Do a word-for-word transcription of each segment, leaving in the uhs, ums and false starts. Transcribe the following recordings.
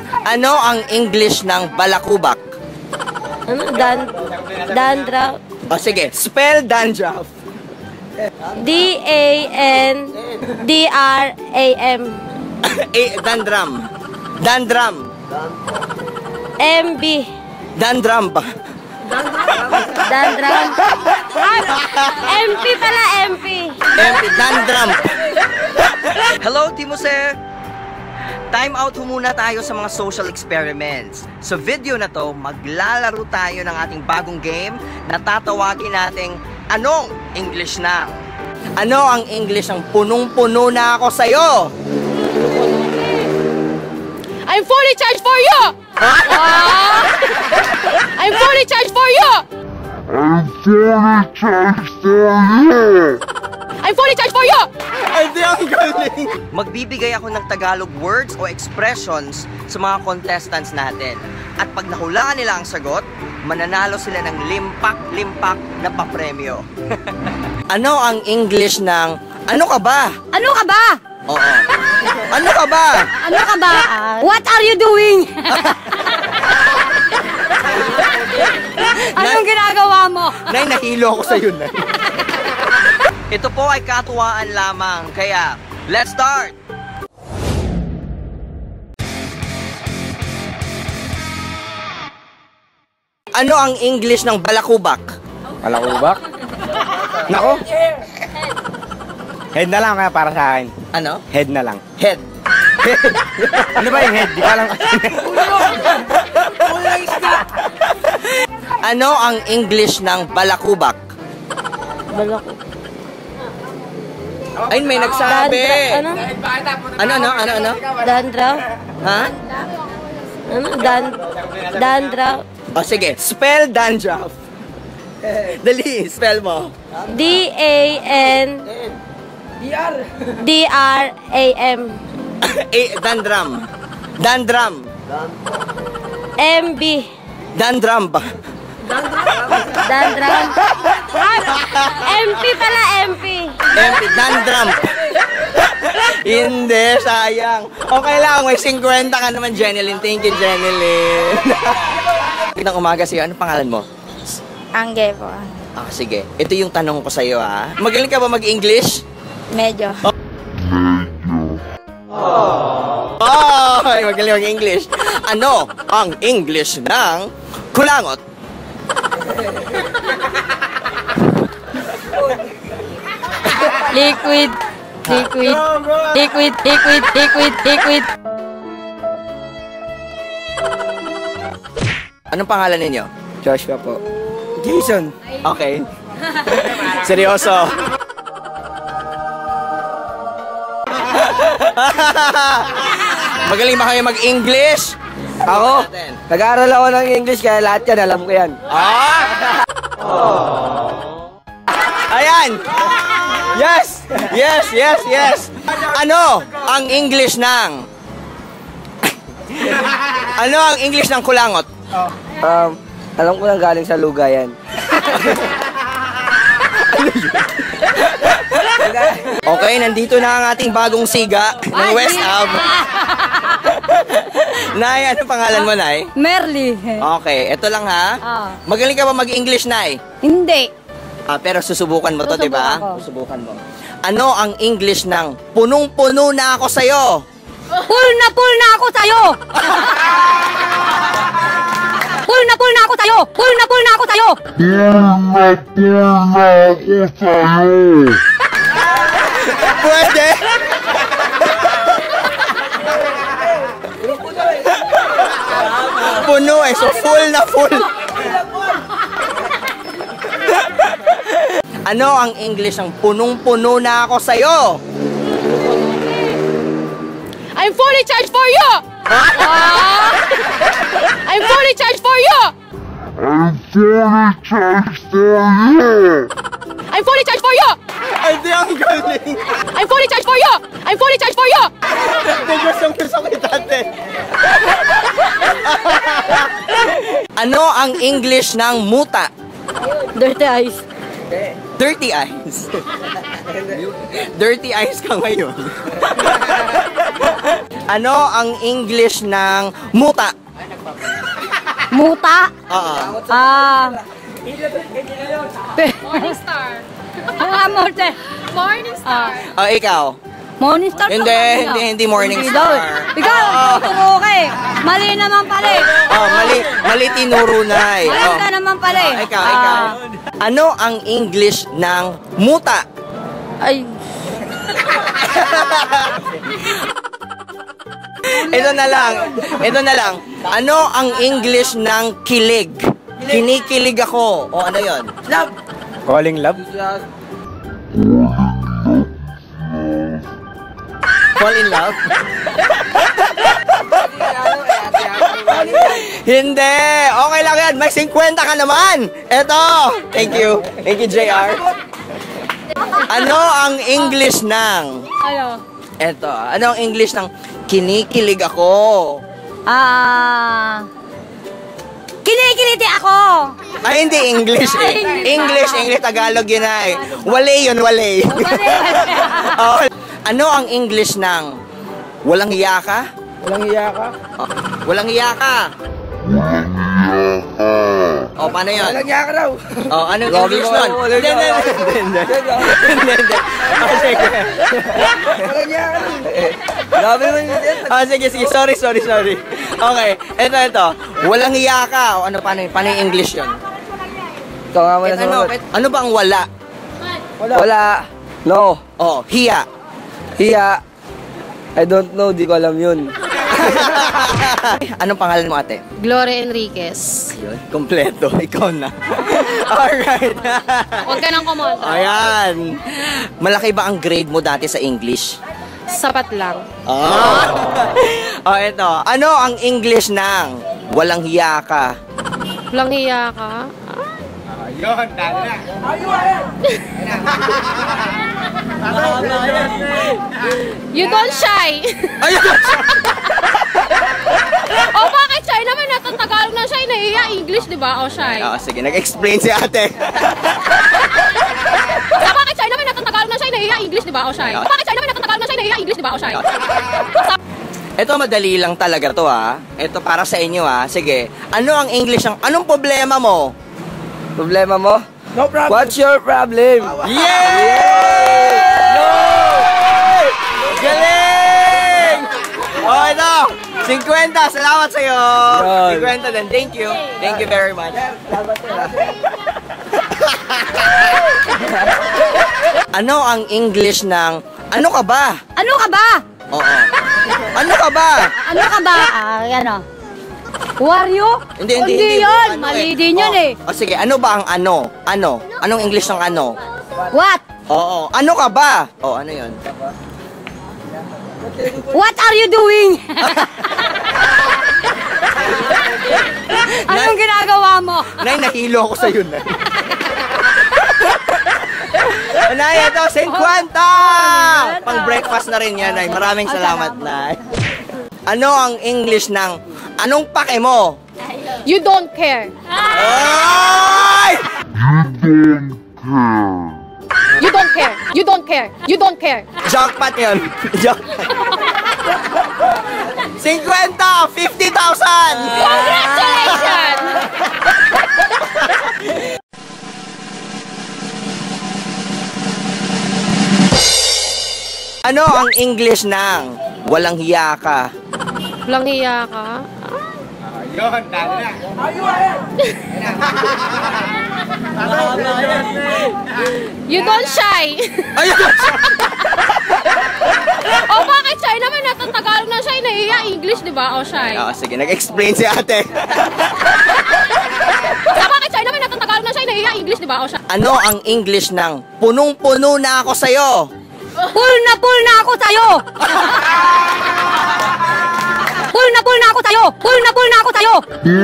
Ano ang English ng balakubak? Ano? Dan... Dandruff. O sige, spell dandruff. D A N D R A M. A, dandram. Dandram. M B. Dandram ba? Dandram. M P pala, M P. M P, dandram. Hello, Team Jose. Time out ho muna tayo sa mga social experiments. Sa video na to, maglalaro tayo ng ating bagong game na tatawagin nating Anong English na? Ano ang English ng punong-puno na ako sa'yo? I'm fully charged for you! Ah! I'm fully charged for you! I'm fully charged for you! I'm fully charged for you! Ay, di ang galing! Magbibigay ako ng Tagalog words o expressions sa mga contestants natin. At pag nahulaan nila ang sagot, mananalo sila ng limpak-limpak na papremyo. Ano ang English ng ano ka ba? Ano ka ba? Oo. Ano ka ba? Ano ka ba? What are you doing? Anong ginagawa mo? Nay, nahilo ako sa'yo, Nay. Ito po ay katuwaan lamang, kaya let's start! Ano ang English ng balakubak? Balakubak? Nako? Head na lang kaya para sa akin. Ano? Head na lang. Head. Ano ba yung head? Di ka lang Ano ang English ng balakubak? Balakubak. Ay, may nagsabi. Ano? Ano, ano, ano, ano? Dandruff. Ha? Ano? Dan... Dandruff. O sige, spell dandruff. Dali, spell mo. D A N D R A M. A, dandram. Dandram. M B. Dandram ba? Dandram. M P pala, M P. M P, dandram. Hindi, sayang. Okay lang, may fifty ka naman, Jeneline. Thank you, Jeneline. Magandang umaga sa'yo. Ano pangalan mo? Angge po. Ah, sige. Ito yung tanong ko sa'yo, ha? Magaling ka ba mag-English? Medyo. Oh, ay, magaling mag-English. Ano ang English ng kulangot? Liquid. Liquid. Liquid. Liquid. Liquid. Liquid. Anong pangalan ninyo? Joshua po. Jason. Okay. Seryoso. Magaling ba kayo mag-English? Ako? Nag-aaral ako ng English kaya lahat yan, alam ko yan. Ah! Ayan! Yes! Yes, yes, yes! Ano ang English ng... Ano ang English ng kulangot? Um, alam ko nang galing sa luga yan. Okay, nandito na ang ating bagong siga ng West Ab. Nay, ano pangalan mo, Nay? Merly. Okay, ito lang ha. Ah. Magaling ka ba mag-English, Nay? Hindi. Ah, pero susubukan mo to, di ba? Susubukan ko. Susubukan mo. Ano ang English ng punong-puno na ako sa'yo? Full na full na ako sa'yo! Full na full na ako sa'yo! Full na full na ako sa'yo! Pwede? Puno eh, so full na full. Ano ang English ng punong-puno na ako sa'yo? I'm fully charged for you! Ah! I'm fully charged for you! I'm fully charged for you! I'm fully charged for you! Ay, di ang galing. I'm fully charged for you! I'm fully charged for you! Gustong gusto kita, ate. Ano ang English ng muta? Dirty eyes. Dirty eyes. Dirty eyes ka ngayon. Ano ang English ng muta? Muta. Oo. Ah. Morning Star. Ah, morte. Morning Star. Oh, ikaw? Morning Star. Hindi, hindi, hindi morning Hindi daw. star. Ikaw, tumuo ka eh. Mali naman pala eh. Oh, mali, mali tinuro na eh. Mali Oh. ka naman pala eh. Oh, ikaw, ikaw. Ah. Ano ang English ng muta? Ay. Ito na lang. Ito na lang. Ano ang English ng kilig? Kinikilig ako. O ano yon? Love. Calling love? Fall in love? Hindi. Okay lang yan. May fifty ka naman. Ito. Thank you. Thank you, J R. Ano ang English ng... Ano? Ito. Ano ang English ng kinikilig ako? Ah. Kinikiliti ako. Ay, hindi English eh. English, English, Tagalog yun na eh. Wale yun, wale. Oh, ano ang English ng walang hiya ka? Walang hiya ka? Oh, walang hiya ka. Oh, paano yun? Walang hiya ka daw. Oh, anong English nun? Hindi, hindi, hindi. Hindi, hindi. Oh, sige. Walang hiya ka daw. Grabe naman yun. Oh, sige, sige. Sorry, sorry, sorry. Okay, ito, ito. Walang hiya ka. O, ano, paano, paano yung English yun? Ito nga mo na Ano, sumunod. ano ba ang wala? Wala. Wala. No. Oh, hiya. Hiya. I don't know. Di ko alam yun. Anong pangalan mo, ate? Gloria Enriquez. Yun, kompleto. Ikaw na. Alright. Huwag ka nang kumontra. Ayan. Malaki ba ang grade mo dati sa English? Sapat lang. Oh. Oh, ito. Ano ang English ng walang hiya ka? Walang hiya ka. Yun, dali na. You don't shy. Ayun! O bakit shy naman? Natatagalog na shy. Nahiya English, di ba? O shy. Oh, sige, nag-explain si ate. O bakit shy naman? Natatagalog na shy. Nahiya English, di ba? O shy. O bakit shy naman? Natatagalog na shy. Nahiya English, di ba? O shy. Ito madali lang talaga to ha. Ito para sa inyo ha. Sige. Ano ang English ng anong problema mo? Problema mo? No problem. What's your problem? Yay! No! Galing! Oh, ito. fifty. Salamat sa iyo. fifty din. Thank you. Thank you very much. Ano ang English ng ano ka ba? Ano ka ba? Oo. Ano ka ba? Ano ka ba? Ah, yan o. Wario? Hindi, hindi, Hindi hindi. yan. Ano Mali eh. din yan Oh, eh. oh, sige, ano ba ang ano? Ano? Anong English ng ano? What? Oo. Ano ka ba? Oh, ano yun? What are you doing? Anong ginagawa mo? Nay, nahilo ako sa yun. Nay, ito, fifty! Pang breakfast na rin yan, Nay. Maraming salamat, Nay. Ano ang English ng anong pake mo? You don't care. Ay! You don't care. You don't care. You don't care. Jackpot yun. Jackpot. fifty! fifty thousand! Congratulations! Ano ang English ng walang hiya ka? Walang hiya ka. Yun, dali na. You don't shy. Ayun! O bakit shy naman? Natatagalog na shy. Nahiya English, di ba? O shy. Oh, sige, nag-explain si ate. O bakit shy naman? Natatagalog na shy. Nahiya English, di ba? O shy. Ano ang English ng punong-puno na ako sa'yo? Full na full na ako sa'yo! Full na full na ako sa'yo! Full na full na ako sa'yo!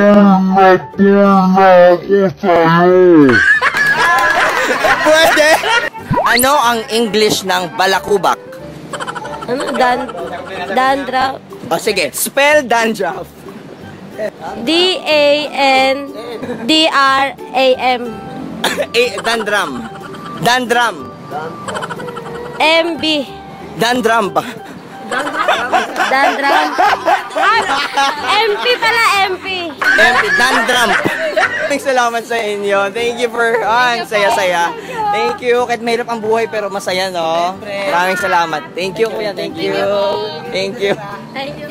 Pwede! Ano ang English ng balakubak? Ano? Dan... Dandruff? O sige, spell dandruff. D A N D R A M Eh, dandrum. Dandrum. M B Dandrum ba? Dandram. M P pala, M P. M P, Dandram. Maraming salamat sa inyo. Thank you for, ah, saya-saya. Thank you. Kahit mahirap ang buhay pero masaya, no? Maraming salamat. Thank you, kuya. Thank you. Thank you. Thank you.